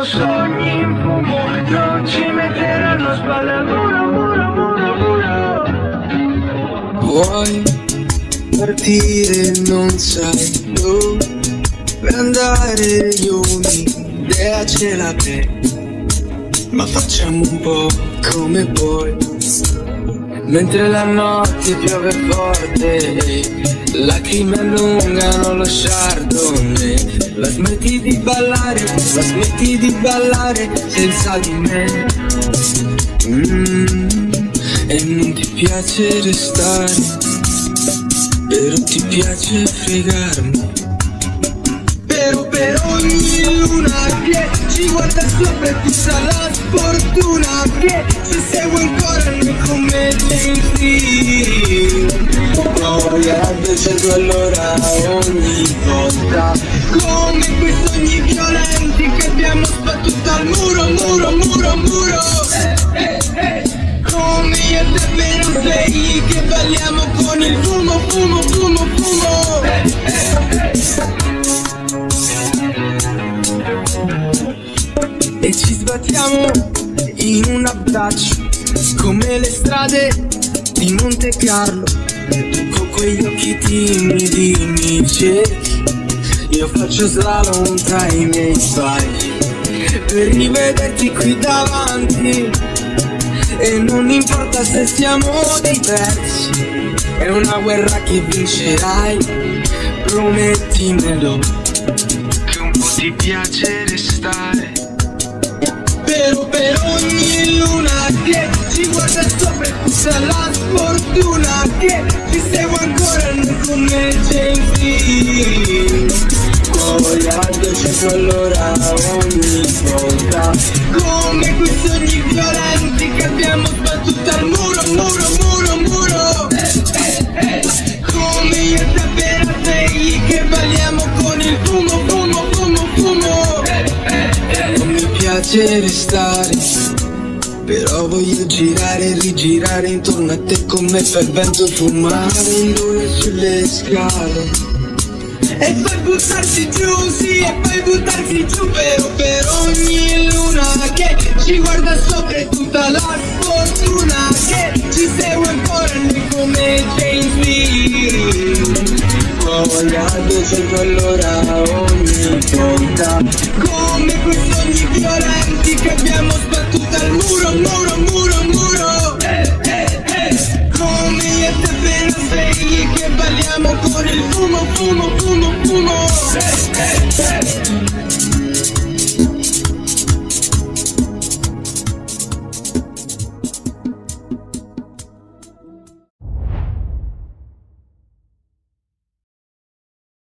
Mettiamo sogni in fumo, non ci metteranno a spalla. Muro, muro, muro, muro. Vuoi partire, non sai dove andare, io un'idea ce l'avrei, ma facciamo un po' come vuoi. Mentre la notte piove forte, lacrime allungano lo chardonnay. La smetti di ballare senza di me. E non ti piace restare, però ti piace fregarmi. Per ogni luna che ci guarda sopra e tutta la sfortuna che ci segue ancora noi come James Dean. Poi a 200 all'ora ogni volta, come quei sogni violenti che abbiamo sbattuto al muro, muro, muro, muro. Come io e te appena svegli che balliamo con il fumo, fumo, fumo, fumo. E ci sbattiamo in un abbraccio come le strade di Monte Carlo. Con quegli occhi timidi mi cerchi, io faccio slalom tra i miei sbagli per rivederti qui davanti. E non importa se siamo diversi, è una guerra che vincerai, promettimelo, che un po' ti piace restare. Per ogni luna che ci guarda sopra e tutta la sfortuna che ci segue ancora noi come James Dean. Poi a 200 all'ora ogni volta, come quei sogni violenti che abbiamo sbattuto al muro, muro, muro, muro. Come io e te appena svegli che balliamo con il fumo, fumo, fumo, fumo. Non mi piace restare, però voglio girare e rigirare intorno a te come per vento, fumare in due sulle scale. E poi buttarsi giù, sì, e poi buttarsi giù. Per ogni luna che ci guarda sopra e tutta la sfortuna che ci segue ancora noi come James Dean. Poi a 200 all'ora ogni volta, come quei sogni violenti che abbiamo sbattuto al muro, muro, muro, muro. Come io e te appena svegli che balliamo con il fumo, fumo, fumo, fumo.